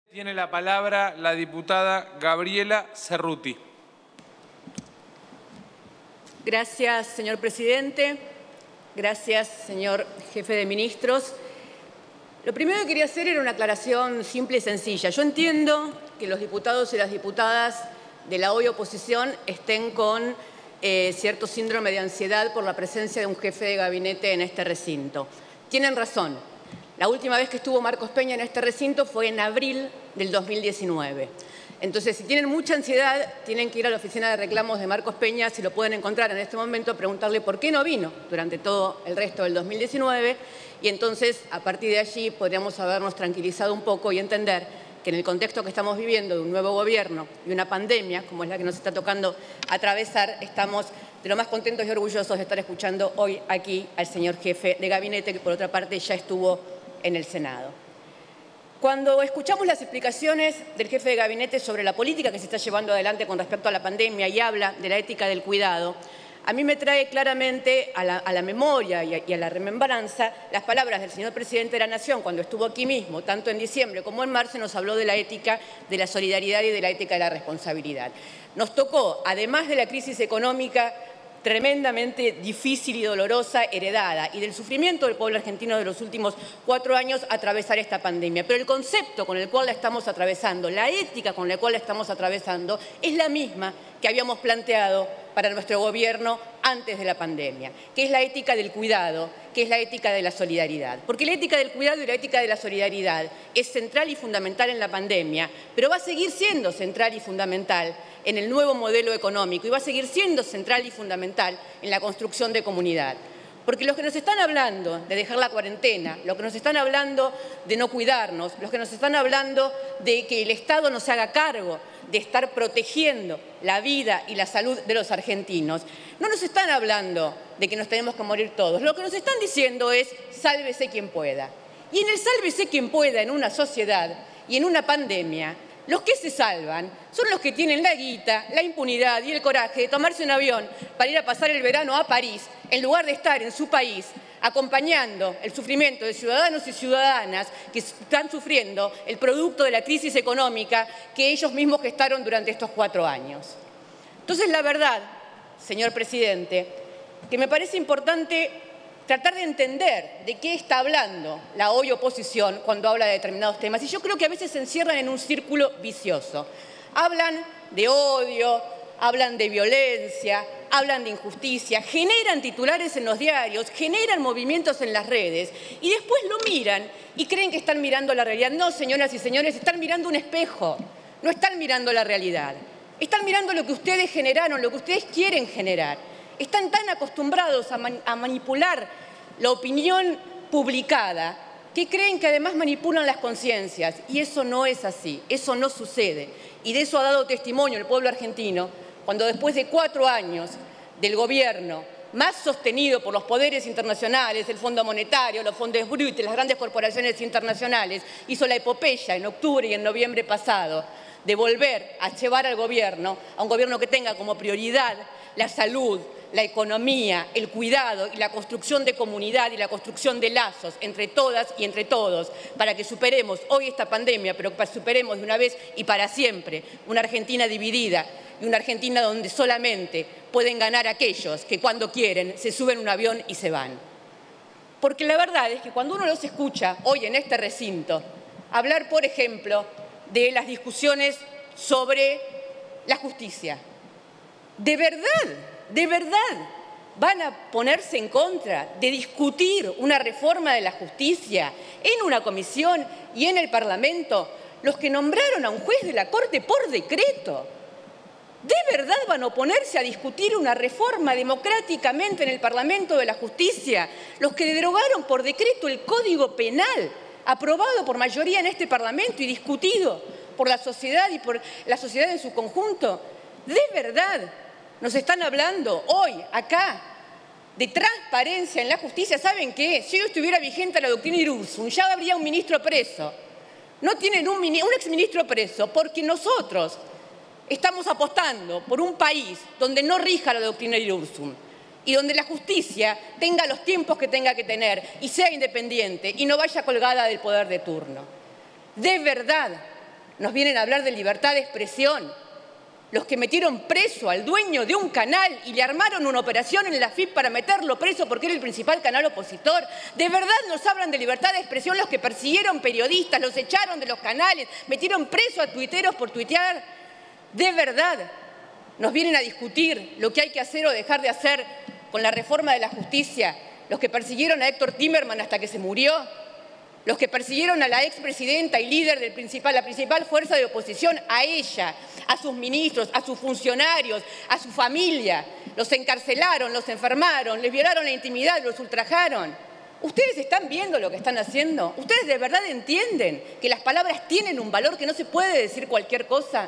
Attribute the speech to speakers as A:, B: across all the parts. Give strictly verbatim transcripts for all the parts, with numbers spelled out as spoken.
A: Tiene la palabra la diputada Gabriela Cerruti.
B: Gracias, señor presidente. Gracias, señor jefe de ministros. Lo primero que quería hacer era una aclaración simple y sencilla. Yo entiendo que los diputados y las diputadas de la hoy oposición estén con eh, cierto síndrome de ansiedad por la presencia de un jefe de gabinete en este recinto. Tienen razón. La última vez que estuvo Marcos Peña en este recinto fue en abril del dos mil diecinueve. Entonces, si tienen mucha ansiedad, tienen que ir a la oficina de reclamos de Marcos Peña, si lo pueden encontrar en este momento, preguntarle por qué no vino durante todo el resto del dos mil diecinueve, y entonces, a partir de allí, podríamos habernos tranquilizado un poco y entender que en el contexto que estamos viviendo de un nuevo gobierno y una pandemia, como es la que nos está tocando atravesar, estamos de lo más contentos y orgullosos de estar escuchando hoy aquí al señor jefe de gabinete, que por otra parte ya estuvo en el Senado. Cuando escuchamos las explicaciones del jefe de gabinete sobre la política que se está llevando adelante con respecto a la pandemia y habla de la ética del cuidado, a mí me trae claramente a la, a la memoria y a, y a la remembranza las palabras del señor presidente de la Nación cuando estuvo aquí mismo, tanto en diciembre como en marzo, nos habló de la ética de la solidaridad y de la ética de la responsabilidad. Nos tocó, además de la crisis económica tremendamente difícil y dolorosa, heredada, y del sufrimiento del pueblo argentino de los últimos cuatro años, atravesar esta pandemia. Pero el concepto con el cual la estamos atravesando, la ética con la cual la estamos atravesando, es la misma que habíamos planteado para nuestro gobierno antes de la pandemia, que es la ética del cuidado, que es la ética de la solidaridad. Porque la ética del cuidado y la ética de la solidaridad es central y fundamental en la pandemia, pero va a seguir siendo central y fundamental en el nuevo modelo económico y va a seguir siendo central y fundamental en la construcción de comunidad. Porque los que nos están hablando de dejar la cuarentena, los que nos están hablando de no cuidarnos, los que nos están hablando de que el Estado no se haga cargo de estar protegiendo la vida y la salud de los argentinos, no nos están hablando de que nos tenemos que morir todos. Lo que nos están diciendo es sálvese quien pueda. Y en el sálvese quien pueda en una sociedad y en una pandemia, los que se salvan son los que tienen la guita, la impunidad y el coraje de tomarse un avión para ir a pasar el verano a París, en lugar de estar en su país acompañando el sufrimiento de ciudadanos y ciudadanas que están sufriendo el producto de la crisis económica que ellos mismos gestaron durante estos cuatro años. Entonces, la verdad, señor presidente, que me parece importante tratar de entender de qué está hablando la hoy oposición cuando habla de determinados temas. Y yo creo que a veces se encierran en un círculo vicioso. Hablan de odio, hablan de violencia, hablan de injusticia, generan titulares en los diarios, generan movimientos en las redes y después lo miran y creen que están mirando la realidad. No, señoras y señores, están mirando un espejo, no están mirando la realidad. Están mirando lo que ustedes generaron, lo que ustedes quieren generar. Están tan acostumbrados a, man a manipular la opinión publicada que creen que además manipulan las conciencias. Y eso no es así, eso no sucede. Y de eso ha dado testimonio el pueblo argentino cuando después de cuatro años del gobierno más sostenido por los poderes internacionales, el Fondo Monetario, los fondos Brut, las grandes corporaciones internacionales, hizo la epopeya en octubre y en noviembre pasado de volver a llevar al gobierno, a un gobierno que tenga como prioridad la salud, la economía, el cuidado y la construcción de comunidad y la construcción de lazos entre todas y entre todos para que superemos hoy esta pandemia, pero que superemos de una vez y para siempre una Argentina dividida y una Argentina donde solamente pueden ganar aquellos que cuando quieren se suben a un avión y se van. Porque la verdad es que cuando uno los escucha hoy en este recinto hablar, por ejemplo, de las discusiones sobre la justicia, ¿de verdad, de verdad van a ponerse en contra de discutir una reforma de la justicia en una comisión y en el Parlamento los que nombraron a un juez de la Corte por decreto? ¿De verdad van a oponerse a discutir una reforma democráticamente en el Parlamento de la Justicia los que derogaron por decreto el Código Penal, aprobado por mayoría en este Parlamento y discutido por la sociedad y por la sociedad en su conjunto? ¿De verdad nos están hablando hoy, acá, de transparencia en la justicia? ¿Saben qué? Si hoy estuviera vigente la doctrina Irurzun, ya habría un ministro preso. No tienen un, un exministro preso porque nosotros estamos apostando por un país donde no rija la doctrina Irurzun y donde la justicia tenga los tiempos que tenga que tener y sea independiente y no vaya colgada del poder de turno. De verdad, nos vienen a hablar de libertad de expresión. Los que metieron preso al dueño de un canal y le armaron una operación en la F I P para meterlo preso porque era el principal canal opositor. ¿De verdad nos hablan de libertad de expresión los que persiguieron periodistas, los echaron de los canales, metieron preso a tuiteros por tuitear? ¿De verdad nos vienen a discutir lo que hay que hacer o dejar de hacer con la reforma de la justicia los que persiguieron a Héctor Timerman hasta que se murió? Los que persiguieron a la expresidenta y líder de principal, la principal fuerza de oposición, a ella, a sus ministros, a sus funcionarios, a su familia. Los encarcelaron, los enfermaron, les violaron la intimidad, los ultrajaron. ¿Ustedes están viendo lo que están haciendo? ¿Ustedes de verdad entienden que las palabras tienen un valor, que no se puede decir cualquier cosa?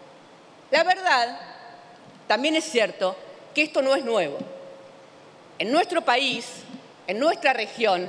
B: La verdad, también es cierto que esto no es nuevo. En nuestro país, en nuestra región,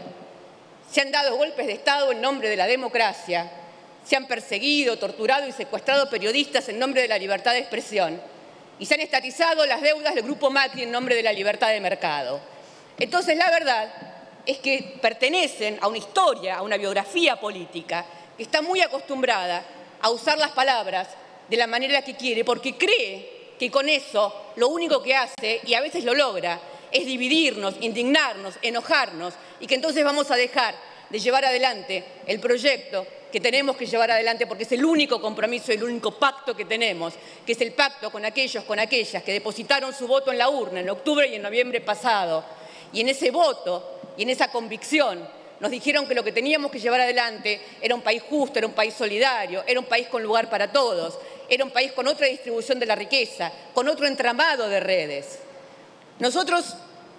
B: se han dado golpes de Estado en nombre de la democracia, se han perseguido, torturado y secuestrado periodistas en nombre de la libertad de expresión y se han estatizado las deudas del Grupo Macri en nombre de la libertad de mercado. Entonces, la verdad es que pertenecen a una historia, a una biografía política que está muy acostumbrada a usar las palabras de la manera que quiere, porque cree que con eso lo único que hace, y a veces lo logra, es dividirnos, indignarnos, enojarnos, y que entonces vamos a dejar de llevar adelante el proyecto que tenemos que llevar adelante porque es el único compromiso, el único pacto que tenemos, que es el pacto con aquellos, con aquellas que depositaron su voto en la urna en octubre y en noviembre pasado. Y en ese voto y en esa convicción nos dijeron que lo que teníamos que llevar adelante era un país justo, era un país solidario, era un país con lugar para todos, era un país con otra distribución de la riqueza, con otro entramado de redes. Nosotros,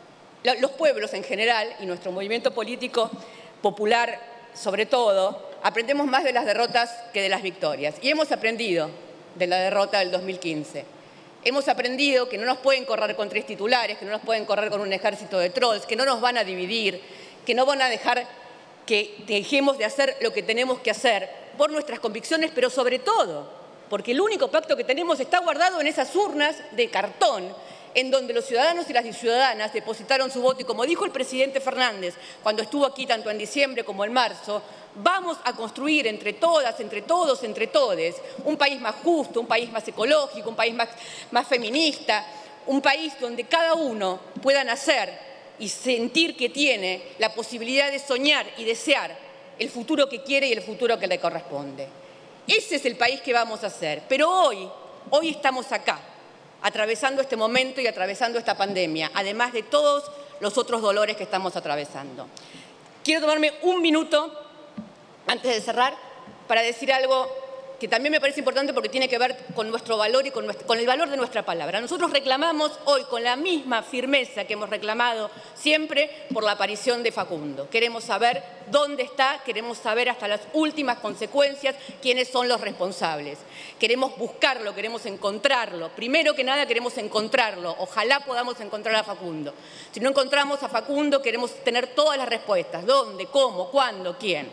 B: los pueblos en general, y nuestro movimiento político popular sobre todo, aprendemos más de las derrotas que de las victorias. Y hemos aprendido de la derrota del dos mil quince. Hemos aprendido que no nos pueden correr con tres titulares, que no nos pueden correr con un ejército de trolls, que no nos van a dividir, que no van a dejar que dejemos de hacer lo que tenemos que hacer por nuestras convicciones, pero sobre todo porque el único pacto que tenemos está guardado en esas urnas de cartón en donde los ciudadanos y las ciudadanas depositaron su voto y, como dijo el presidente Fernández cuando estuvo aquí tanto en diciembre como en marzo, vamos a construir entre todas, entre todos, entre todes, un país más justo, un país más ecológico, un país más, más feminista, un país donde cada uno pueda nacer y sentir que tiene la posibilidad de soñar y desear el futuro que quiere y el futuro que le corresponde. Ese es el país que vamos a hacer, pero hoy, hoy estamos acá, atravesando este momento y atravesando esta pandemia, además de todos los otros dolores que estamos atravesando. Quiero tomarme un minuto, antes de cerrar, para decir algo que también me parece importante porque tiene que ver con nuestro valor y con, nuestro, con el valor de nuestra palabra. Nosotros reclamamos hoy con la misma firmeza que hemos reclamado siempre por la aparición de Facundo. Queremos saber dónde está, queremos saber hasta las últimas consecuencias quiénes son los responsables. Queremos buscarlo, queremos encontrarlo. Primero que nada queremos encontrarlo. Ojalá podamos encontrar a Facundo. Si no encontramos a Facundo queremos tener todas las respuestas. ¿Dónde? ¿Cómo? ¿Cuándo? ¿Quién?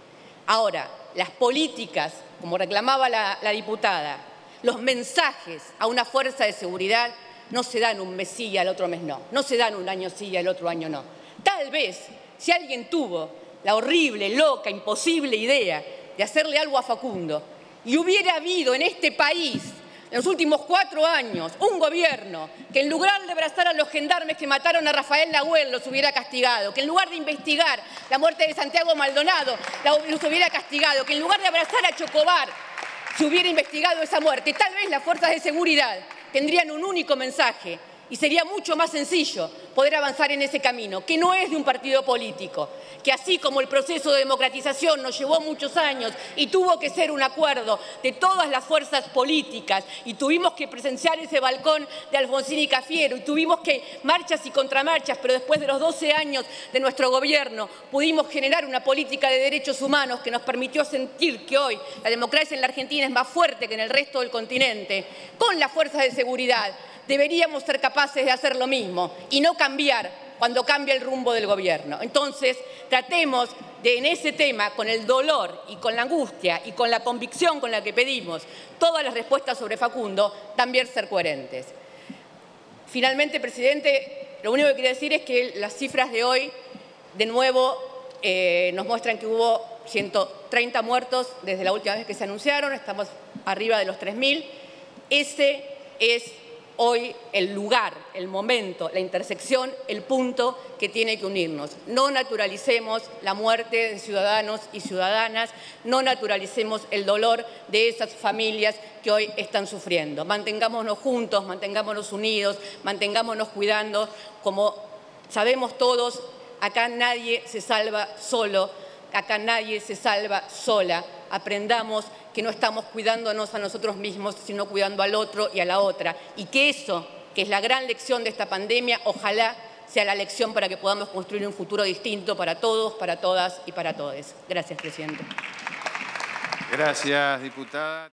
B: Ahora, las políticas, como reclamaba la, la diputada, los mensajes a una fuerza de seguridad no se dan un mes sí y al otro mes no. No se dan un año sí y al otro año no. Tal vez, si alguien tuvo la horrible, loca, imposible idea de hacerle algo a Facundo y hubiera habido en este país, en los últimos cuatro años, un gobierno que en lugar de abrazar a los gendarmes que mataron a Rafael Nahuel los hubiera castigado, que en lugar de investigar la muerte de Santiago Maldonado los hubiera castigado, que en lugar de abrazar a Chocobar se hubiera investigado esa muerte, tal vez las fuerzas de seguridad tendrían un único mensaje y sería mucho más sencillo poder avanzar en ese camino, que no es de un partido político, que así como el proceso de democratización nos llevó muchos años y tuvo que ser un acuerdo de todas las fuerzas políticas y tuvimos que presenciar ese balcón de Alfonsín y Cafiero y tuvimos que marchas y contramarchas, pero después de los doce años de nuestro gobierno pudimos generar una política de derechos humanos que nos permitió sentir que hoy la democracia en la Argentina es más fuerte que en el resto del continente, con las fuerzas de seguridad. Deberíamos ser capaces de hacer lo mismo y no cambiar cuando cambia el rumbo del gobierno. Entonces, tratemos de en ese tema, con el dolor y con la angustia y con la convicción con la que pedimos todas las respuestas sobre Facundo, también ser coherentes. Finalmente, presidente, lo único que quería decir es que las cifras de hoy, de nuevo, eh, nos muestran que hubo ciento treinta muertos desde la última vez que se anunciaron, estamos arriba de los tres mil. Ese es hoy el lugar, el momento, la intersección, el punto que tiene que unirnos. No naturalicemos la muerte de ciudadanos y ciudadanas, no naturalicemos el dolor de esas familias que hoy están sufriendo. Mantengámonos juntos, mantengámonos unidos, mantengámonos cuidando. Como sabemos todos, acá nadie se salva solo, acá nadie se salva sola. Aprendamos que no estamos cuidándonos a nosotros mismos, sino cuidando al otro y a la otra. Y que eso, que es la gran lección de esta pandemia, ojalá sea la lección para que podamos construir un futuro distinto para todos, para todas y para todos. Gracias, presidente.
C: Gracias, diputada.